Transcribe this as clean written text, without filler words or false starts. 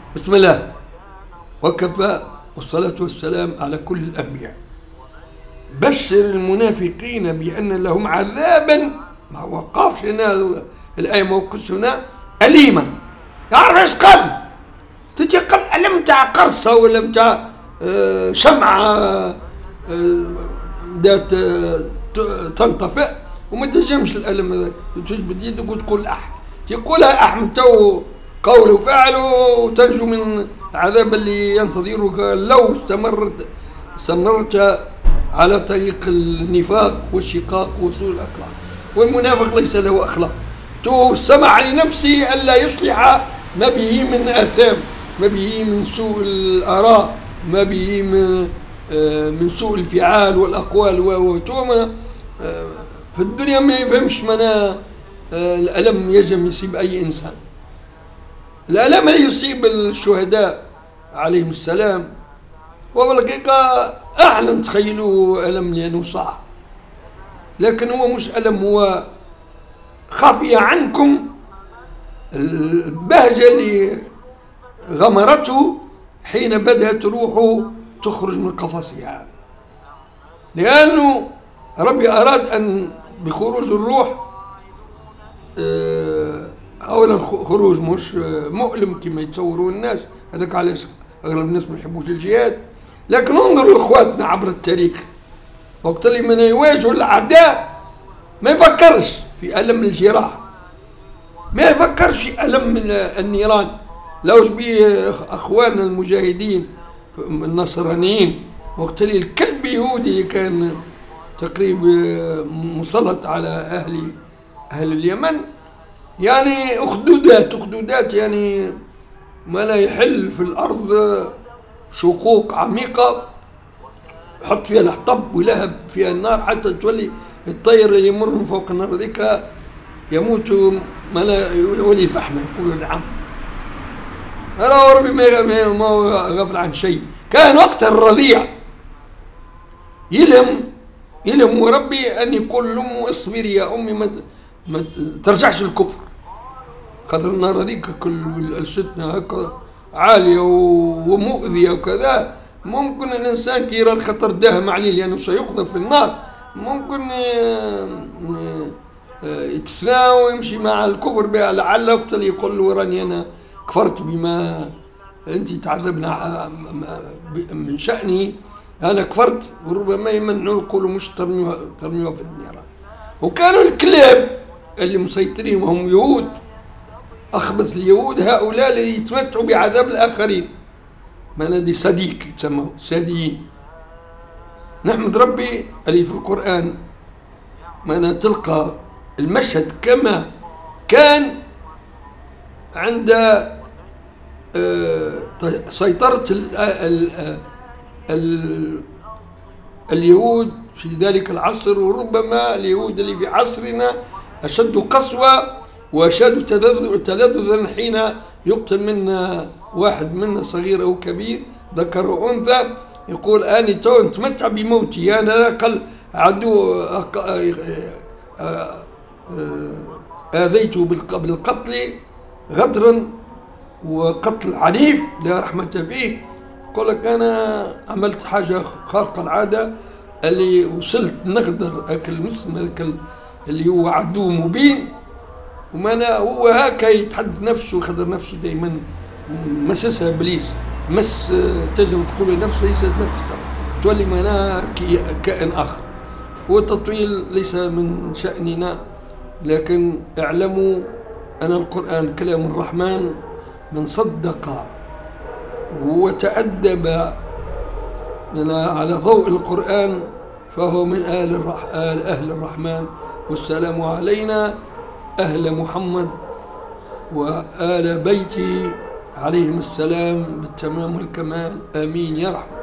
بسم الله وكفى والصلاة والسلام على كل الأنبياء. بشر المنافقين بأن لهم عذابا، ما وقفش هنا الآية، ما وقفش هنا، أليما. يعرف ايش قد تجي قد ألم تاع قرصة ولا متاع شمعة بدات تنطفئ وما تجمش الألم هذاك، تجبد يدك وتقول أح، تقولها أحمد تو قول وفعل وتنجو من العذاب اللي ينتظرك لو استمرت على طريق النفاق والشقاق وسوء الأخلاق. والمنافق ليس له أخلاق، سمع لنفسه ألا يصلح ما به من آثام، ما به من سوء الآراء، ما به من سوء الفعال والأقوال وتوما في الدنيا ما يفهمش معنى الألم يجب يصيب أي إنسان. الألم اللي يصيب الشهداء عليهم السلام والحقيقة أحلى نتخيلوا ألم لأنه صعب، لكن هو مش ألم، هو خفي عنكم البهجة اللي غمرته حين بدأت روحه تخرج من قفصها، لأنه ربي أراد أن بخروج الروح أولا خروج مش مؤلم كما يتصورون الناس، هذاك علاش أغلب الناس ما يحبوش الجهاد. لكن انظروا لإخواتنا عبر التاريخ، وقت اللي من يواجهوا الأعداء ما يفكرش في ألم الجراح، ما يفكرش في ألم النيران. لوش بيه أخواننا المجاهدين النصرانيين، وقت اللي الكلب يهودي اللي كان تقريبا مسلط على أهل اليمن، يعني أخدودات يعني ما لا يحل في الأرض، شقوق عميقة حط فيها الحطب ولهب فيها النار حتى تولي الطير اللي يمر من فوق النار ذيك يموت ما لا يولي فحمة، يقولوا العم. أنا ربي ما غفل عن شيء. كان وقت الرضيع يلم وربي أن يقول لأمه اصبري يا أمي ما ترجعش الكفر، خاطر النار هذيك كل ألستنا هكا عالية ومؤذية وكذا، ممكن الإنسان كي يرى الخطر داهم عليه لأنه سيقذف في النار، ممكن يتثنى ويمشي مع الكفر بها، لعل وقت اللي يقول له راني أنا كفرت بما أنت تعذبنا من شأنه، أنا كفرت، وربما يمنعوا يقولوا مش ترميوها في النيران. وكانوا الكلاب اللي مسيطرين وهم يهود، أخبث اليهود هؤلاء الذي يتمتعوا بعذاب الآخرين، ما دي صديق يتسموا ساديين. نحمد ربي اللي في القرآن ما تلقى المشهد كما كان عند سيطرة اليهود في ذلك العصر، وربما اليهود اللي في عصرنا أشد قسوة وأشد تلذذا حين يقتل منا واحد منا صغير أو كبير ذكر أو أنثى، يقول أني تو نتمتع بموتي، أنا قل عدو آذيته بالقتل غدرا وقتل عنيف لا رحمة فيه. يقول لك أنا عملت حاجة خارقة العادة، اللي وصلت نغدر أكل المسلم اللي هو عدو مبين، وما هو هكا يتحدث نفسه ويخدر نفسه دائما، مسسها ابليس، مس تجربة تقول نفسه ليست نفسه، تولي معناها كائن اخر. والتطويل ليس من شأننا، لكن اعلموا ان القرآن كلام الرحمن، من صدق وتأدب على ضوء القرآن فهو من أهل الرحمن. والسلام علينا أهل محمد وآل بيته عليهم السلام بالتمام والكمال، آمين يا رحمن.